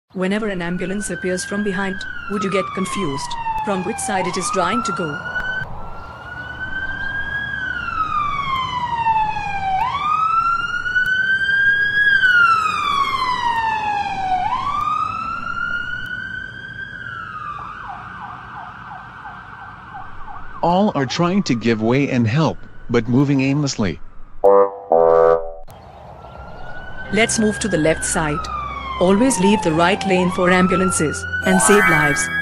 Whenever an ambulance appears from behind, would you get confused from which side it is trying to go? All are trying to give way and help, but moving aimlessly. Let's move to the left side. Always leave the right lane for ambulances and save lives.